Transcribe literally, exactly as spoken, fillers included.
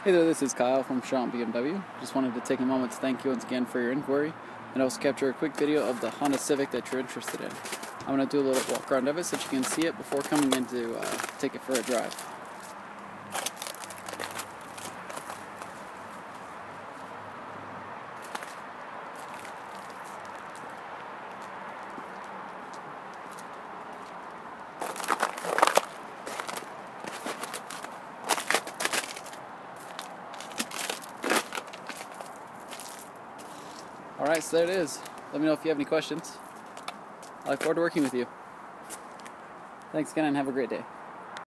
Hey there, this is Kyle from Sean B M W. Just wanted to take a moment to thank you once again for your inquiry and also capture a quick video of the Honda Civic that you're interested in. I'm going to do a little walk around of it so that you can see it before coming in to uh, take it for a drive. Alright, so there it is. Let me know if you have any questions. I look forward to working with you. Thanks again and have a great day.